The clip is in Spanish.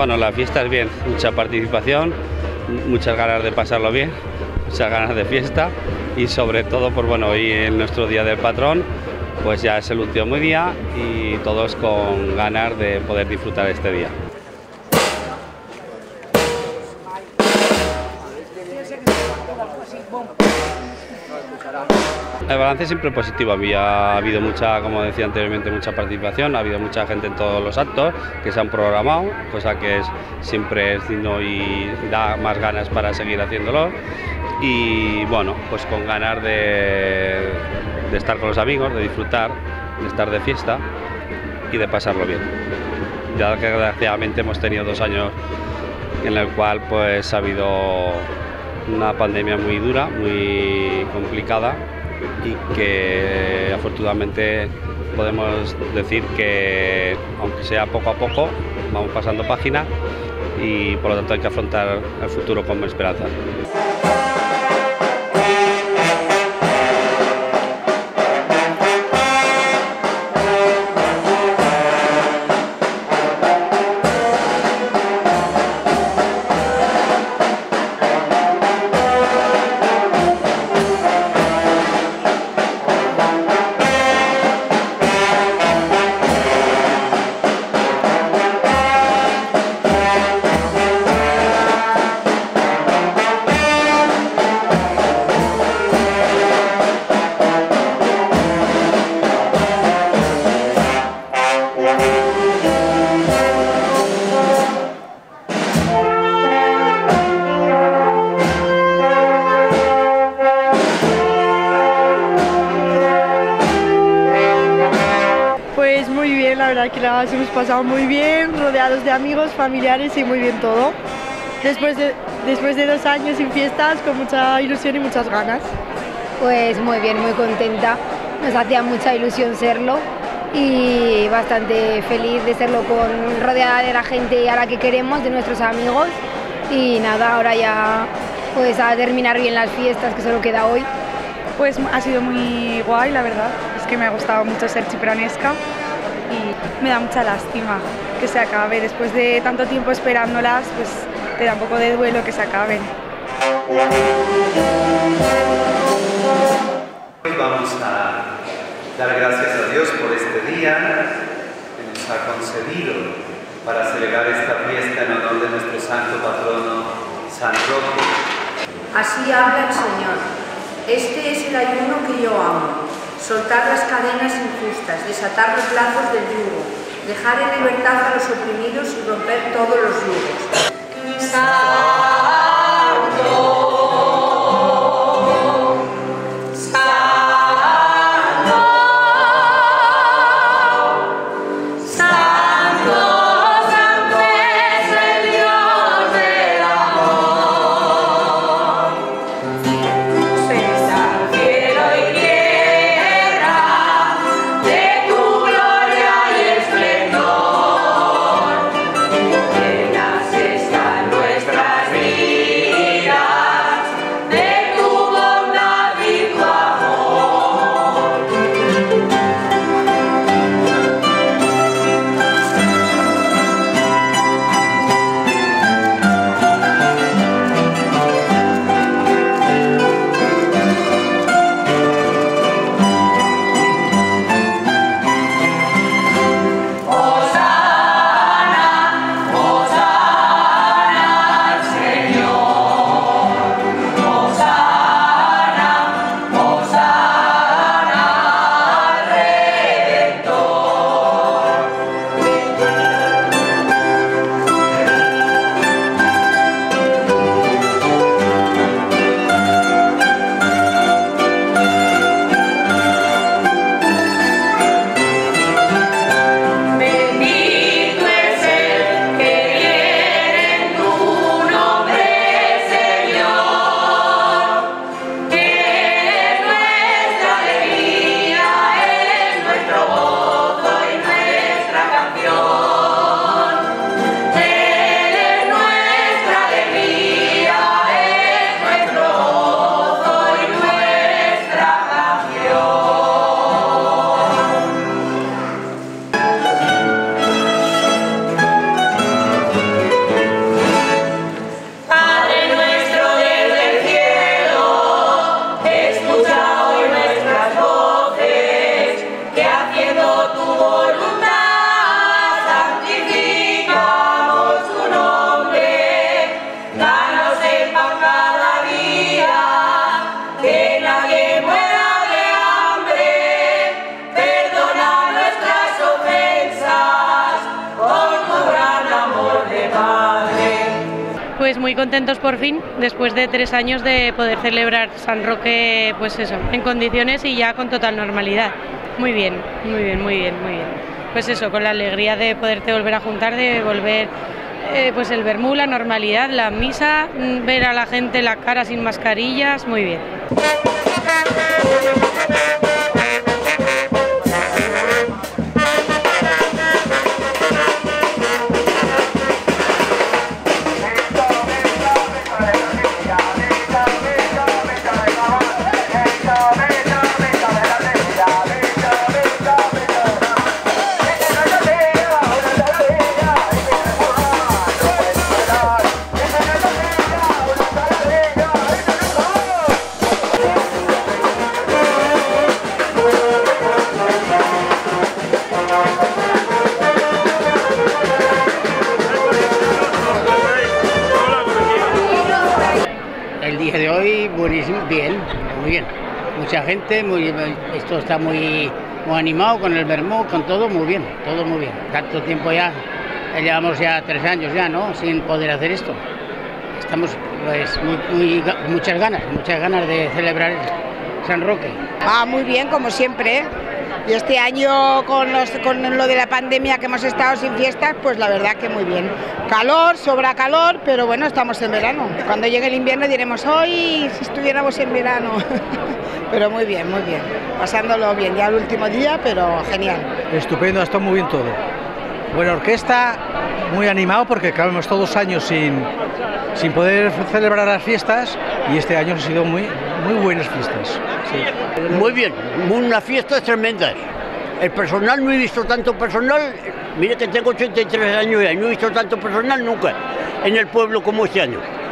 Bueno, la fiesta es bien, mucha participación, muchas ganas de pasarlo bien, muchas ganas de fiesta y sobre todo, pues bueno, hoy en nuestro Día del Patrón, pues ya es el último día y todos con ganas de poder disfrutar este día. El balance siempre es positivo, ha habido mucha, como decía anteriormente, mucha participación, ha habido mucha gente en todos los actos que se han programado, cosa que siempre es digno y da más ganas para seguir haciéndolo. Y bueno, pues con ganas de estar con los amigos, de disfrutar, de estar de fiesta y de pasarlo bien. Ya que desgraciadamente hemos tenido 2 años en el cual pues ha habido una pandemia muy dura, muy complicada y que afortunadamente podemos decir que aunque sea poco a poco vamos pasando página y por lo tanto hay que afrontar el futuro con esperanza. Pues muy bien, la verdad que las hemos pasado muy bien, rodeados de amigos, familiares y muy bien todo. Después de 2 años sin fiestas, con mucha ilusión y muchas ganas. Pues muy bien, muy contenta, nos hacía mucha ilusión serlo y bastante feliz de serlo rodeada de la gente a la que queremos, de nuestros amigos. Y nada, ahora ya pues a terminar bien las fiestas, que solo queda hoy. Pues ha sido muy guay, la verdad, es que me ha gustado mucho ser chipranesca y me da mucha lástima que se acabe. Después de tanto tiempo esperándolas, pues te da un poco de duelo que se acaben. Vamos a dar gracias a Dios por este día que nos ha concedido para celebrar esta fiesta en honor de nuestro santo patrono, San Roque. Así habla el Señor. Este es el ayuno que yo amo, soltar las cadenas injustas, desatar los lazos del yugo, dejar en libertad a los oprimidos y romper todos los yugos. Nuestras Pues muy contentos por fin, después de 3 años de poder celebrar San Roque, pues eso, en condiciones y ya con total normalidad. Muy bien, muy bien, muy bien, muy bien. Pues eso, con la alegría de poderte volver a juntar, de volver, pues el vermú, la normalidad, la misa, ver a la gente la cara sin mascarillas, muy bien. El día de hoy, buenísimo, bien, muy bien. Mucha gente, esto está muy animado con el vermú, con todo muy bien, todo muy bien. Tanto tiempo ya, llevamos ya 3 años ya, ¿no?, sin poder hacer esto. Estamos, pues, muchas ganas de celebrar San Roque. Muy bien, como siempre, ¿eh? Y este año con lo de la pandemia que hemos estado sin fiestas, pues la verdad que muy bien. Calor, sobra calor, pero bueno, estamos en verano. Cuando llegue el invierno diremos, hoy si estuviéramos en verano. Pero muy bien, pasándolo bien, ya el último día, pero genial. Estupendo, ha estado muy bien todo. Buena orquesta, muy animado porque acabamos todos 2 años sin poder celebrar las fiestas y este año han sido muy buenas fiestas. Sí. Muy bien, unas fiestas tremendas. El personal, no he visto tanto personal, mire que tengo 83 años y no he visto tanto personal nunca en el pueblo como este año.